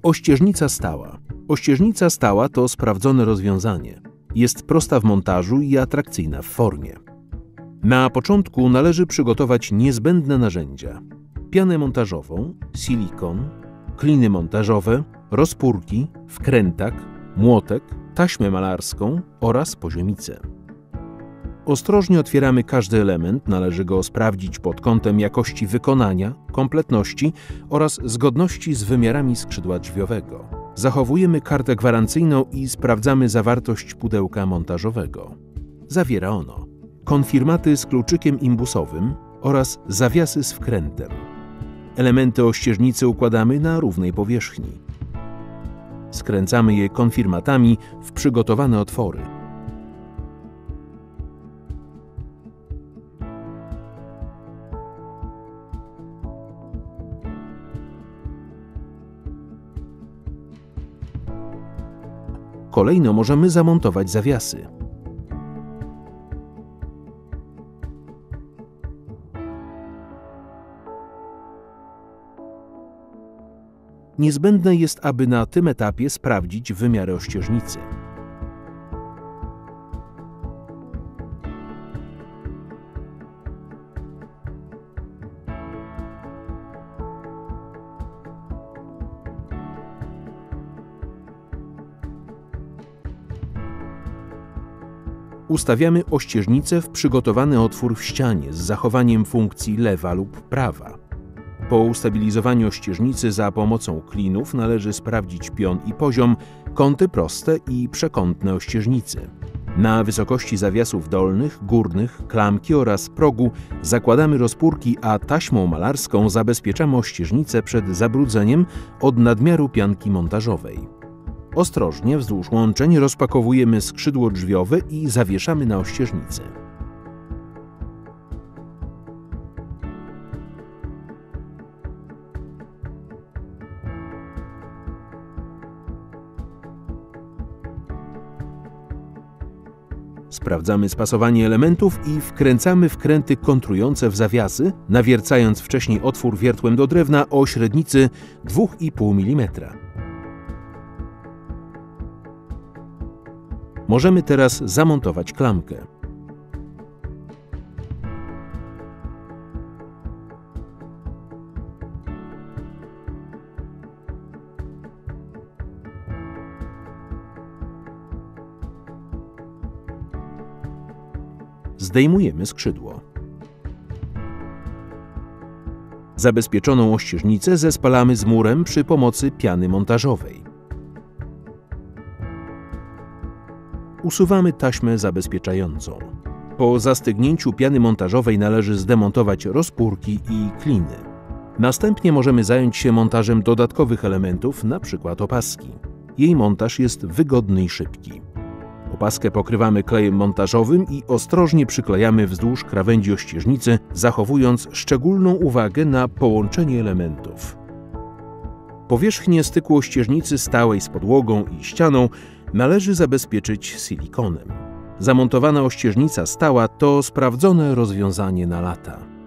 Ościeżnica stała. Ościeżnica stała to sprawdzone rozwiązanie. Jest prosta w montażu i atrakcyjna w formie. Na początku należy przygotować niezbędne narzędzia: pianę montażową, silikon, kliny montażowe, rozpórki, wkrętak, młotek, taśmę malarską oraz poziomicę. Ostrożnie otwieramy każdy element, należy go sprawdzić pod kątem jakości wykonania, kompletności oraz zgodności z wymiarami skrzydła drzwiowego. Zachowujemy kartę gwarancyjną i sprawdzamy zawartość pudełka montażowego. Zawiera ono konfirmaty z kluczykiem imbusowym oraz zawiasy z wkrętem. Elementy ościeżnicy układamy na równej powierzchni. Skręcamy je konfirmatami w przygotowane otwory. Kolejno możemy zamontować zawiasy. Niezbędne jest, aby na tym etapie sprawdzić wymiary ościeżnicy. Ustawiamy ościeżnicę w przygotowany otwór w ścianie z zachowaniem funkcji lewa lub prawa. Po ustabilizowaniu ościeżnicy za pomocą klinów należy sprawdzić pion i poziom, kąty proste i przekątne ościeżnicy. Na wysokości zawiasów dolnych, górnych, klamki oraz progu zakładamy rozpórki, a taśmą malarską zabezpieczamy ościeżnicę przed zabrudzeniem od nadmiaru pianki montażowej. Ostrożnie wzdłuż łączeń rozpakowujemy skrzydło drzwiowe i zawieszamy na ościeżnicy. Sprawdzamy spasowanie elementów i wkręcamy wkręty kontrujące w zawiasy, nawiercając wcześniej otwór wiertłem do drewna o średnicy 2,5 mm. Możemy teraz zamontować klamkę. Zdejmujemy skrzydło. Zabezpieczoną ościeżnicę zespalamy z murem przy pomocy piany montażowej. Usuwamy taśmę zabezpieczającą. Po zastygnięciu piany montażowej należy zdemontować rozpórki i kliny. Następnie możemy zająć się montażem dodatkowych elementów, np. opaski. Jej montaż jest wygodny i szybki. Opaskę pokrywamy klejem montażowym i ostrożnie przyklejamy wzdłuż krawędzi ościeżnicy, zachowując szczególną uwagę na połączenie elementów. Powierzchnię styku ościeżnicy stałej z podłogą i ścianą należy zabezpieczyć silikonem. Zamontowana ościeżnica stała to sprawdzone rozwiązanie na lata.